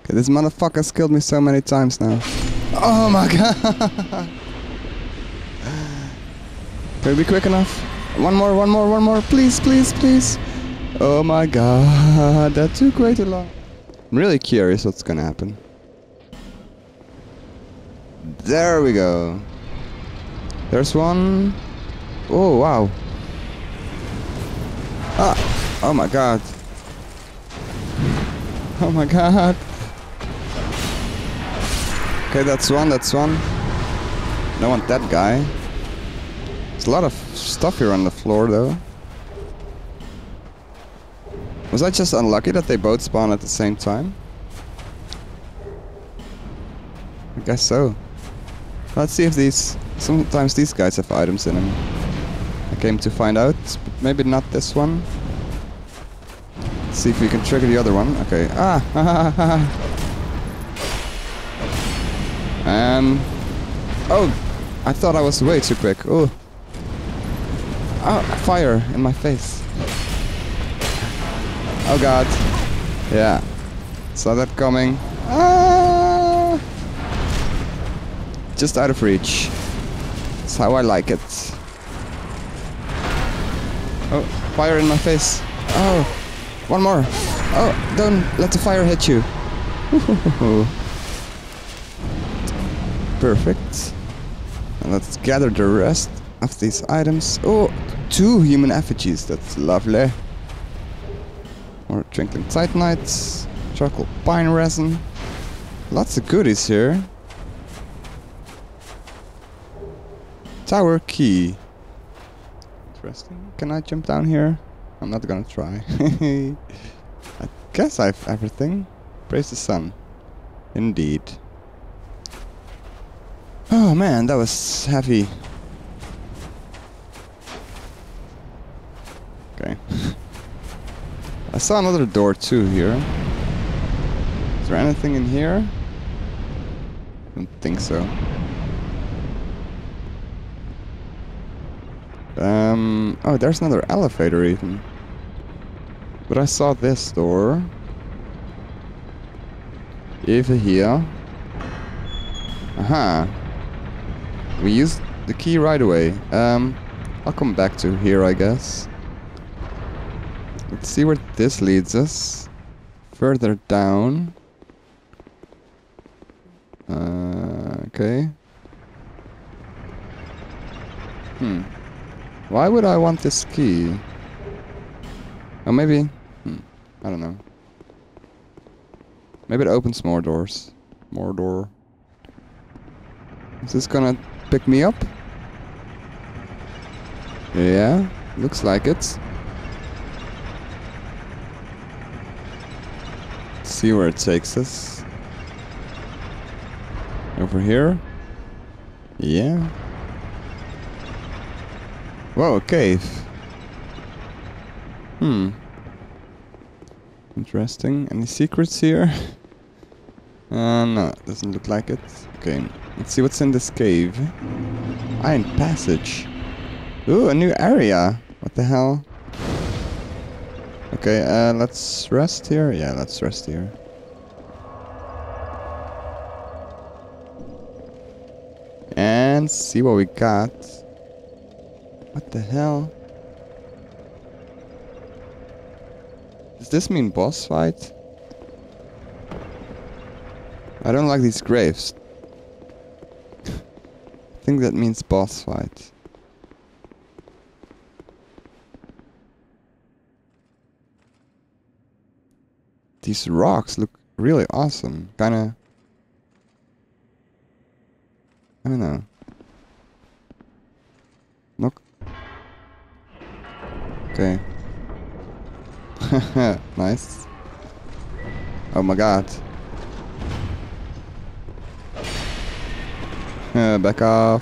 Okay, this motherfucker's killed me so many times now. Oh my god! Can we be quick enough? One more, please, please, please! Oh my god, that took way too long. I'm really curious what's gonna happen. There we go. There's one. Oh wow. Ah! Oh my god. Oh my god. Okay, that's one, that's one. Don't want that guy. There's a lot of stuff here on the floor though. Was I just unlucky that they both spawn at the same time? I guess so. Let's see if these... Sometimes these guys have items in them. I came to find out, but maybe not this one. Let's see if we can trigger the other one. Okay. Ah! Oh! I thought I was way too quick. Oh! Oh! Fire in my face. Oh god. Yeah. Saw that coming. Ah! Just out of reach. That's how I like it. Oh, fire in my face. Oh, one more. Oh, don't let the fire hit you. Perfect. And let's gather the rest of these items. Oh, 2 human effigies. That's lovely. More twinkling titanites. Charcoal pine resin. Lots of goodies here. Tower key. Interesting. Can I jump down here? I'm not gonna try. I guess I have everything. Praise the sun. Indeed. Oh man, that was heavy. Okay. I saw another door too here. Is there anything in here? Don't think so. Oh, there's another elevator even. But I saw this door. Over here. Aha. We used the key right away. I'll come back to here, I guess. Let's see where this leads us. Further down. Okay. Why would I want this key? Oh, maybe... I don't know. Maybe it opens more doors. More door. Is this gonna pick me up? Yeah, looks like it. Let's see where it takes us. Over here? Yeah. Whoa, a cave. Interesting. Any secrets here? No, doesn't look like it. Okay, let's see what's in this cave. Iron passage. Ooh, a new area. What the hell? Okay, let's rest here. Yeah, let's rest here. And see what we got. What the hell? Does this mean boss fight? I don't like these graves. I think that means boss fight. These rocks look really awesome. Kinda... I don't know. Look. Okay. Nice. Oh my god. Back off.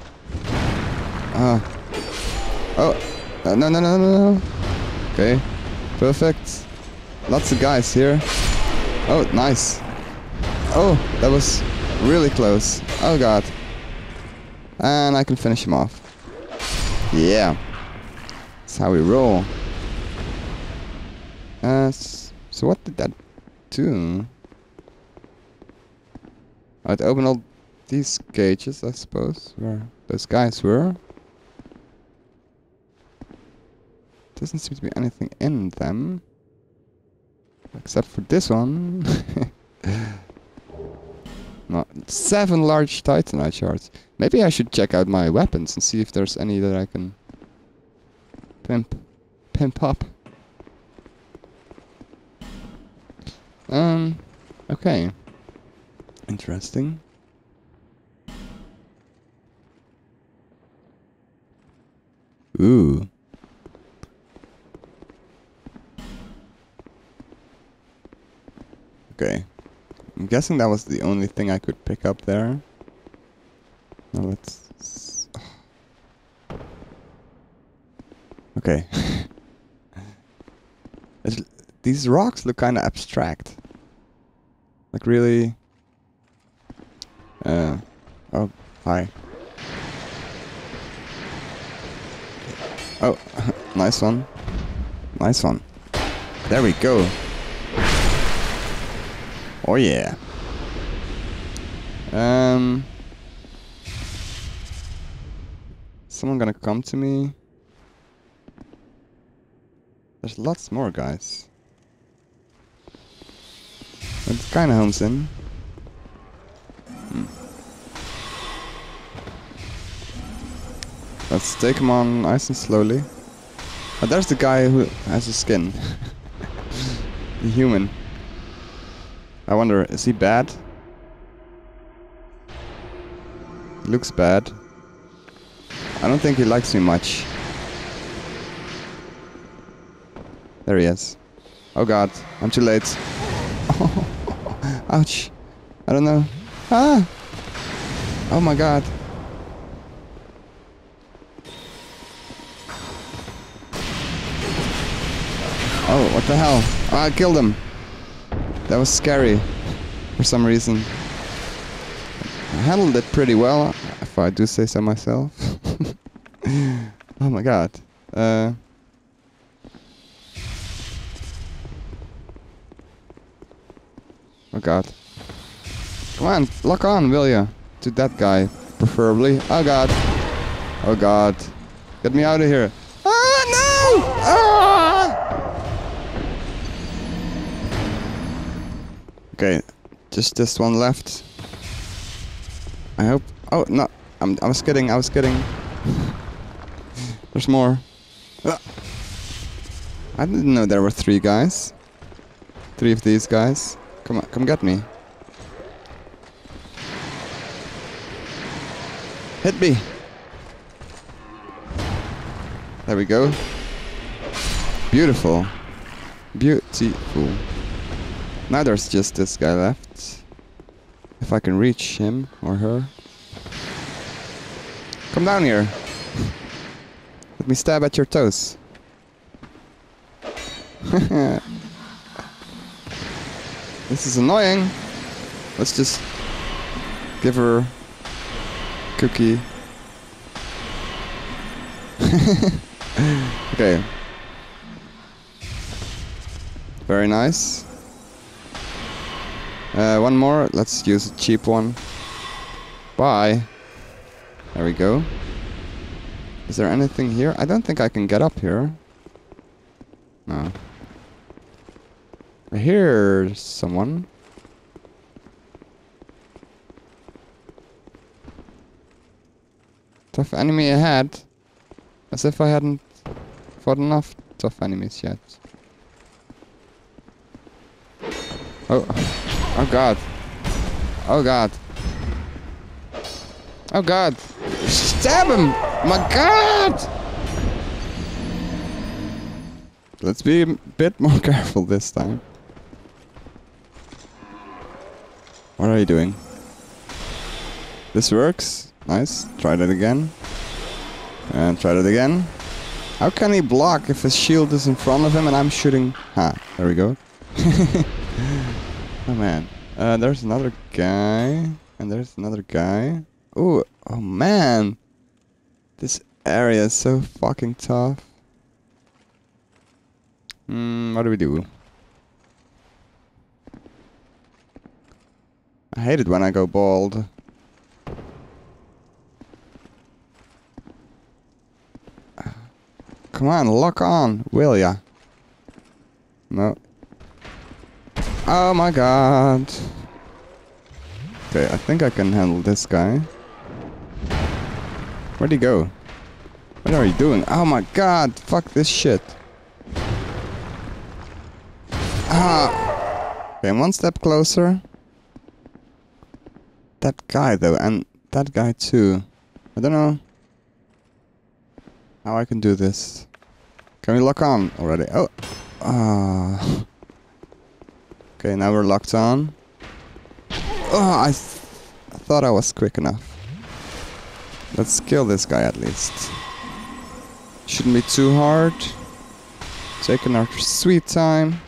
Ah. Oh. No. Okay. Perfect. Lots of guys here. Oh, nice. Oh, that was really close. Oh god. And I can finish him off. Yeah. That's how we roll. So what did that do? I'd open all these cages, I suppose, where those guys were. Doesn't seem to be anything in them. Except for this one. No, 7 large titanite shards. Maybe I should check out my weapons and see if there's any that I can pimp up. Okay. Interesting. Ooh. Okay. I'm guessing that was the only thing I could pick up there. Now let's... Okay. These rocks look kind of abstract. Like really... Oh, hi. Oh, nice one. Nice one. There we go. Oh yeah. Someone gonna come to me? There's lots more guys. It's kinda homes in. Let's take him on nice and slowly. Oh, there's the guy who has a skin. The human. I wonder, is he bad? He looks bad. I don't think he likes me much. There he is. Oh god, I'm too late. Oh, ouch. I don't know. Ah! Oh my god. Oh, what the hell? Oh, I killed him. That was scary. For some reason. I handled it pretty well, if I do say so myself. Oh my god. Oh god. Come on, lock on, will ya? To that guy, preferably. Oh god. Oh god. Get me out of here. Ah, no! Ah! Okay, just this one left. I hope. Oh no, I was kidding. I was kidding. There's more. I didn't know there were 3 guys. 3 of these guys. Come on, come get me. Hit me. There we go. Beautiful. Beautiful. Now there's just this guy left. If I can reach him or her. Come down here. Let me stab at your toes. This is annoying. Let's just give her cookie. Okay. Very nice. One more. Let's use a cheap one. Bye. There we go. Is there anything here? I don't think I can get up here. No. I hear someone. Tough enemy ahead. As if I hadn't fought enough tough enemies yet. Oh. Oh god. Oh god. Oh god. Stab him! My god! Let's be a bit more careful this time. What are you doing? This works. Nice. Try that again. And try that again. How can he block if his shield is in front of him and I'm shooting? Ha, there we go. Oh man. There's another guy. And there's another guy. Ooh, oh man. This area is so fucking tough. What do we do? I hate it when I go bald. Come on, lock on, will ya? No. Oh my god. Okay, I think I can handle this guy. Where'd he go? What are you doing? Oh my god, fuck this shit. Ah! Okay, I'm one step closer. That guy though, and that guy too. I don't know how I can do this. Can we lock on already? Oh! Ah. Okay, now we're locked on. Oh, I thought I was quick enough. Let's kill this guy at least. Shouldn't be too hard. Taking our sweet time.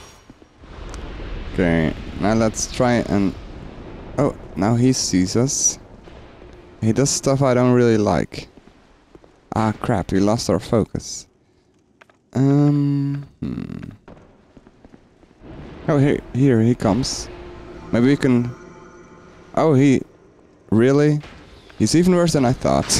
Okay, now let's try and... Oh, now he sees us. He does stuff I don't really like. Ah, crap, we lost our focus. Oh, here he comes. Maybe we can... Oh, he... Really? He's even worse than I thought.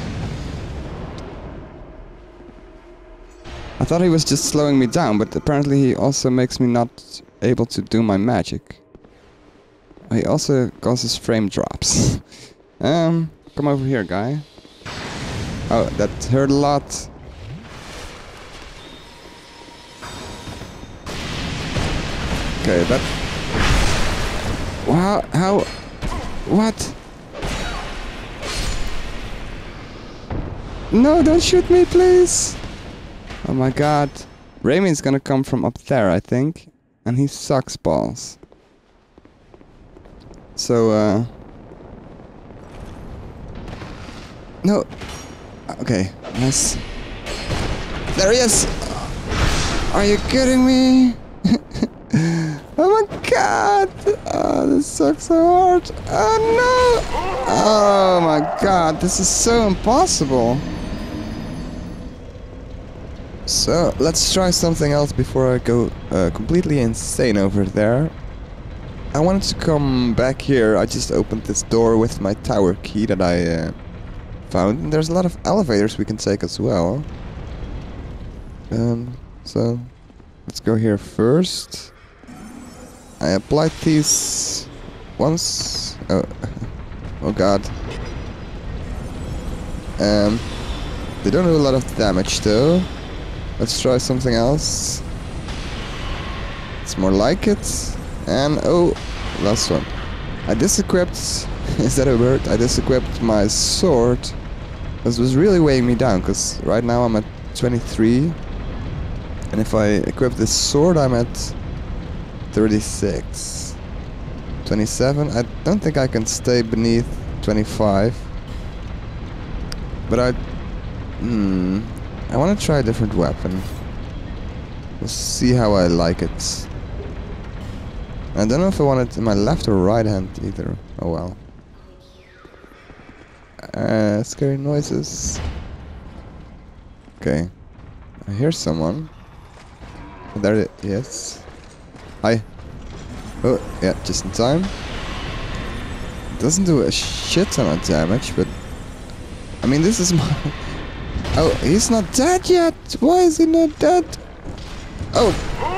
I thought he was just slowing me down, but apparently he also makes me not able to do my magic. He also causes frame drops. Come over here, guy. Oh, that hurt a lot. Okay, that... Wow, how... What? No, don't shoot me, please! Oh my god. Raimi's gonna come from up there, I think. And he sucks balls. So, No! Okay, nice. There he is! Are you kidding me? Oh my god! Oh, this sucks so hard. Oh no! Oh my god, this is so impossible. So, let's try something else before I go completely insane over there. I wanted to come back here. I just opened this door with my tower key that I found. And there's a lot of elevators we can take as well. So, let's go here first. I applied these once. Oh, oh god. They don't do a lot of damage though. Let's try something else. It's more like it. And oh, last one. I disequipped. Is that a word? I disequipped my sword. This was really weighing me down because right now I'm at 23. And if I equip this sword, I'm at 36. 27. I don't think I can stay beneath 25. But I want to try a different weapon. We'll see how I like it. I don't know if I want it in my left or right hand either. Oh well. Scary noises. Okay. I hear someone. There it is. Hi. Oh, yeah, just in time. It doesn't do a shit ton of damage, but... I mean, this is my... Oh, he's not dead yet! Why is he not dead? Oh!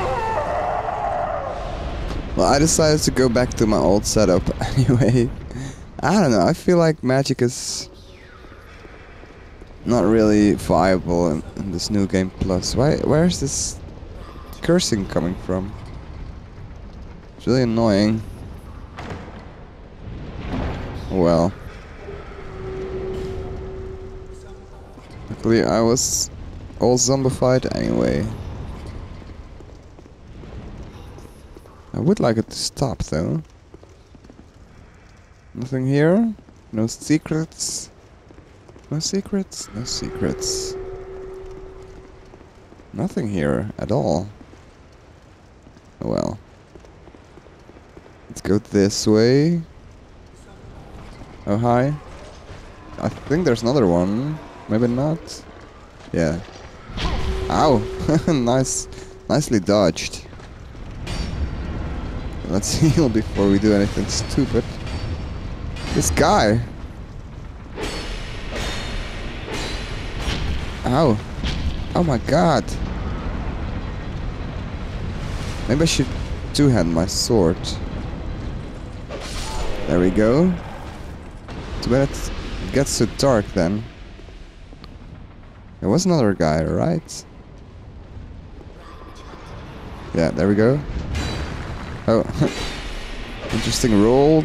Well, I decided to go back to my old setup anyway. I don't know, I feel like magic is... not really viable in this new game plus. Where's this cursing coming from? It's really annoying. Well. Luckily I was all zombified anyway. I would like it to stop though. Nothing here? No secrets? No secrets? No secrets. Nothing here at all. Oh well. Let's go this way. Oh hi. I think there's another one. Maybe not. Yeah. Ow! Nice. Nicely dodged. let's heal before we do anything stupid. This guy. Ow. Oh my god. Maybe I should two-hand my sword. There we go. Too bad it gets so dark then. There was another guy, right? Yeah, there we go. Oh. Interesting roll.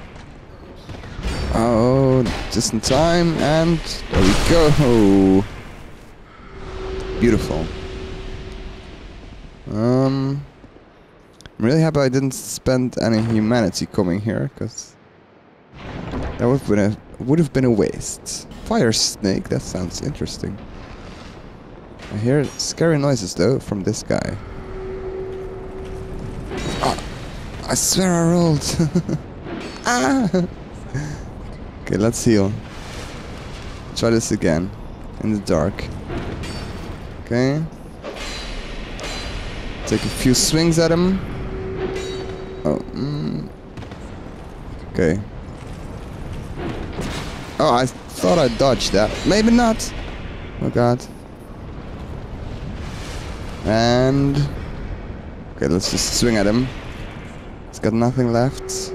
Oh, just in time, and there we go. Beautiful. I'm really happy I didn't spend any humanity coming here, because that would have been a waste. Fire snake, that sounds interesting. I hear scary noises though from this guy. Oh, I swear I rolled. Ah. Okay, let's heal. Try this again in the dark. Okay. Take a few swings at him. Oh, okay. Oh, I thought I dodged that. Maybe not. Oh god. And okay, let's just swing at him. He's got nothing left.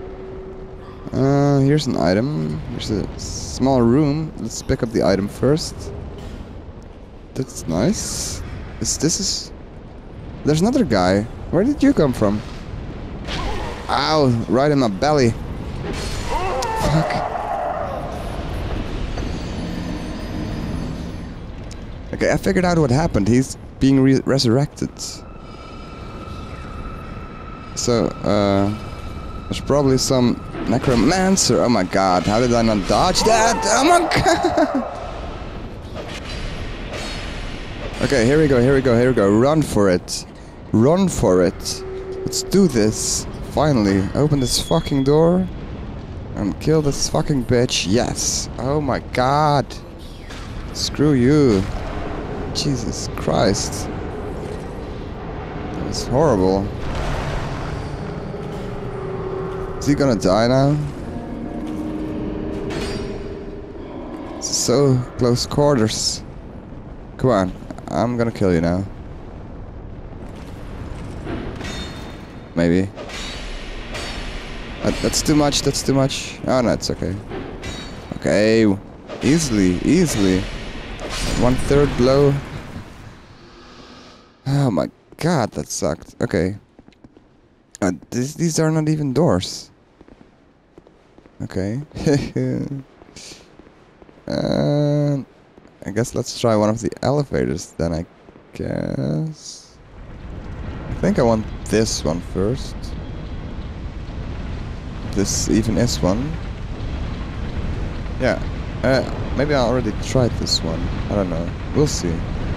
Here's an item. Here's a small room. Let's pick up the item first. That's nice. This is... There's another guy. Where did you come from? Ow! Right in my belly. Fuck. Okay, I figured out what happened. He's being resurrected. So, there's probably some necromancer. Oh my god, how did I not dodge that? Oh my god! Okay, here we go, here we go, here we go. Run for it. Run for it. Let's do this. Finally, open this fucking door and kill this fucking bitch. Yes. Oh my god. Screw you. Jesus Christ. That was horrible. Is he gonna die now? It's so close quarters. Come on, I'm gonna kill you now. Maybe. That's too much, that's too much. Oh no, it's okay. Okay, easily, easily. 1/3 blow. Oh my god, that sucked. Okay. These are not even doors. Okay. I guess let's try one of the elevators then, I guess. I think I want this one first. This even is one. Yeah. Maybe I already tried this one. I don't know. We'll see.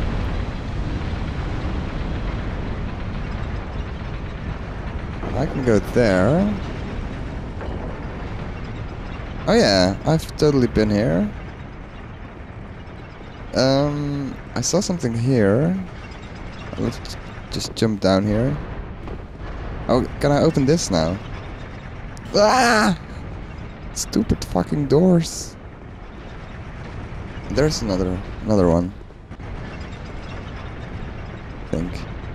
I can go there. Oh yeah, I've totally been here. I saw something here. Let's just jump down here. Oh, can I open this now? Ah! Stupid fucking doors. There's another one. I think.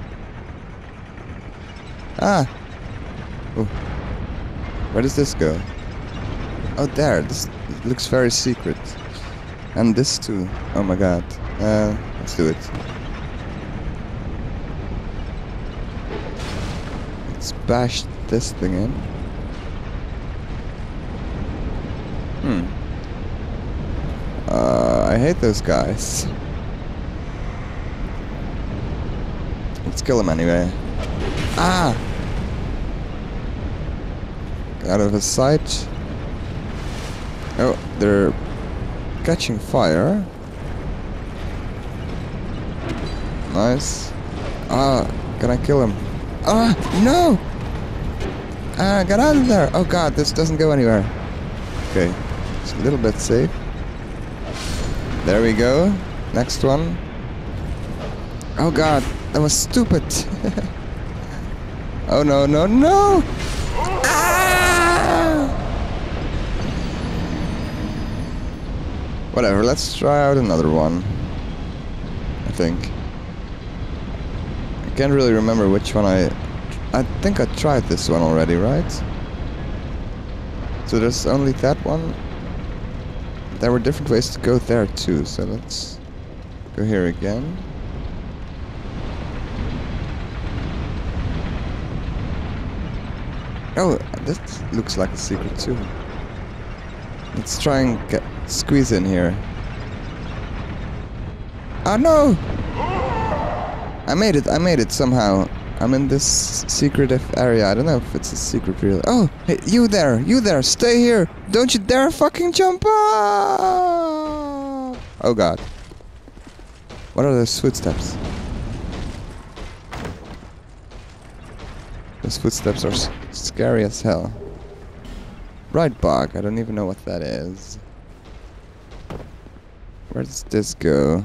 Ah! Oh. Where does this go? Oh, there. This looks very secret. And this too. Oh my god. Let's do it. Let's bash this thing in. I hate those guys. Let's kill him anyway. Ah! Get out of his sight. Oh, they're catching fire. Nice. Ah, can I kill him? Ah, no! Ah, get out of there! Oh god, this doesn't go anywhere. Okay, it's a little bit safe. There we go. Next one. Oh god, that was stupid. Oh no, no, no! Ah! Whatever, let's try out another one. I think. I can't really remember which one I think I tried this one already, right? So there's only that one. There were different ways to go there too, so let's go here again. Oh, this looks like a secret too. Let's try and squeeze in here. Oh no! I made it somehow. I'm in this secretive area. I don't know if it's a secret really. Oh, hey, you there, stay here. Don't you dare fucking jump up! Oh god. What are those footsteps? Those footsteps are scary as hell. Right bug, I don't even know what that is. Where does this go?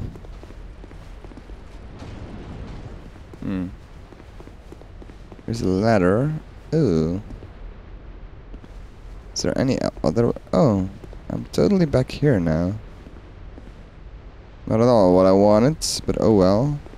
There's a ladder. Ooh. Is there any other... Oh, I'm totally back here now. Not at all what I wanted, but oh well.